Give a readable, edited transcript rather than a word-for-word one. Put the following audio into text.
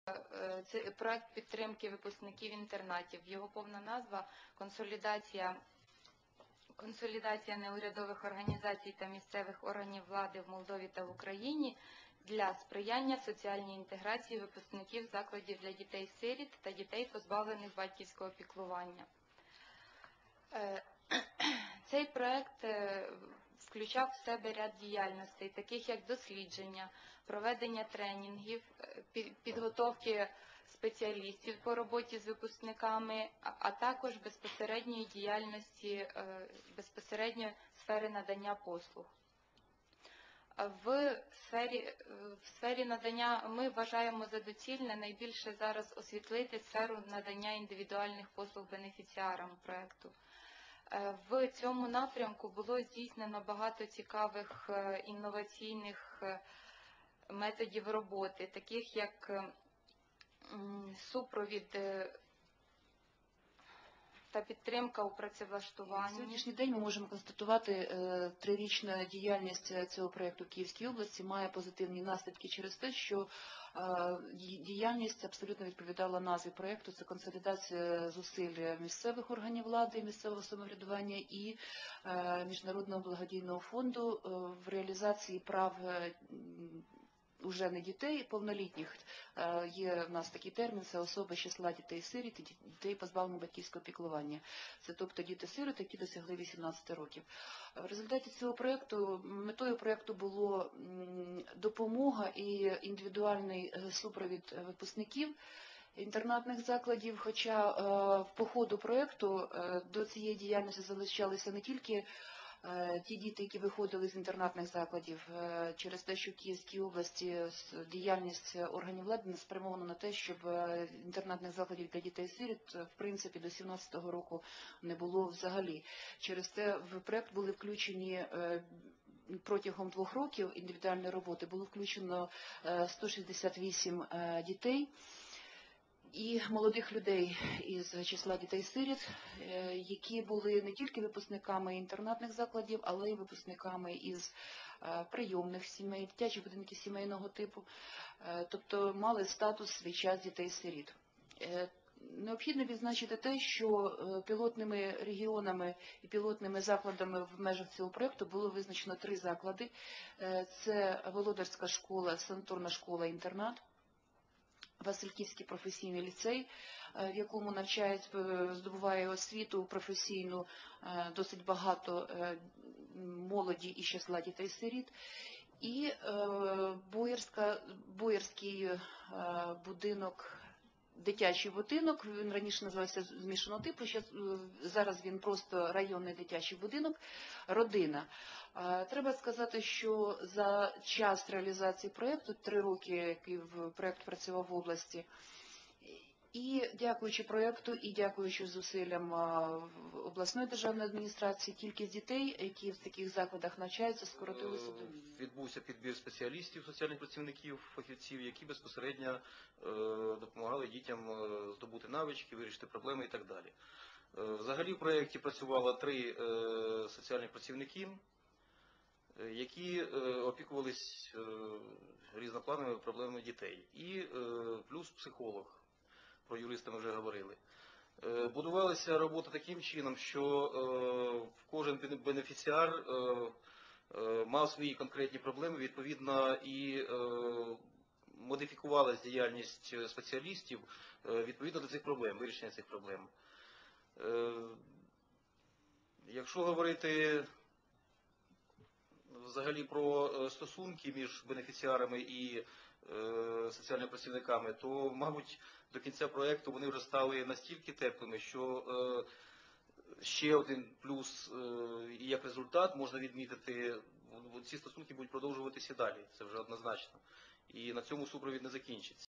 Це проект підтримки випускників інтернатів. Його повна назва «Консолідація неурядових організацій та місцевих органів влади в Молдові та в Україні для сприяння соціальній інтеграції випускників закладів для дітей-сиріт та дітей, позбавлених батьківського піклування». Цей проект включав в себе ряд діяльностей, таких як дослідження, проведення тренінгів, підготовки спеціалістів по роботі з випускниками, а також безпосередньої діяльності, безпосередньо сфери надання послуг. В сфері надання ми вважаємо за доцільне найбільше зараз освітлити сферу надання індивідуальних послуг бенефіціарам проекту. В цьому напрямку було здійснено багато цікавих інноваційних методів роботи, таких як супровід та підтримка у працевлаштуванні. На сьогоднішній день ми можемо констатувати, трирічна діяльність цього проєкту в Київській області має позитивні наслідки через те, що діяльність абсолютно відповідала назві проєкту. Це консолідація зусиль місцевих органів влади, місцевого самоврядування і Міжнародного благодійного фонду в реалізації прав уже не дітей повнолітніх, є в нас такий термін, це особи з числа дітей-сиріт і дітей, позбавлених батьківського піклування. Це тобто діти-сироти, які досягли 18 років. В результаті цього проєкту, метою проєкту було допомога і індивідуальний супровід випускників інтернатних закладів, хоча по ходу проєкту до цієї діяльності залучалися не тільки ті діти, які виходили з інтернатних закладів, через те, що в Київській області діяльність органів влади спрямована на те, щоб інтернатних закладів для дітей-сиріт, в принципі, до 17-го року не було взагалі. Через це в проєкт були включені протягом 2 років індивідуальної роботи, було включено 168 дітей і молодих людей із числа дітей-сиріт, які були не тільки випускниками інтернатних закладів, але й випускниками із прийомних сімей, дитячих будинків сімейного типу, тобто мали статус свій час дітей-сиріт. Необхідно відзначити те, що пілотними регіонами і пілотними закладами в межах цього проєкту було визначено 3 заклади. Це Володарська школа, санаторна школа-інтернат, Васильківський професійний ліцей, в якому навчають, здобуває освіту професійну досить багато молоді із числа дітей-сиріт, і Боярський будинок, дитячий будинок, він раніше називався змішаного типу, зараз він просто районний дитячий будинок, родина. Треба сказати, що за час реалізації проєкту, 3 роки, який проєкт працював в області, і дякуючи проєкту, і дякуючи зусиллям обласної державної адміністрації, кількість дітей, які в таких закладах навчаються, скоротилася до мінімуму. Відбувся підбір спеціалістів, соціальних працівників, фахівців, які безпосередньо допомагали дітям здобути навички, вирішити проблеми і так далі. Взагалі в проєкті працювало 3 соціальних працівники, які опікувались різноплановими проблемами дітей. І плюс психолог, про юриста ми вже говорили. Будувалася робота таким чином, що кожен бенефіціар мав свої конкретні проблеми, відповідно, і модифікувалась діяльність спеціалістів відповідно до цих проблем, вирішення цих проблем. Якщо говорити взагалі про стосунки між бенефіціарами і соціальними працівниками, то, мабуть, до кінця проєкту вони вже стали настільки теплими, що ще один плюс, і як результат, можна відмітити, ці стосунки будуть продовжуватися далі, це вже однозначно. І на цьому супровід не закінчиться.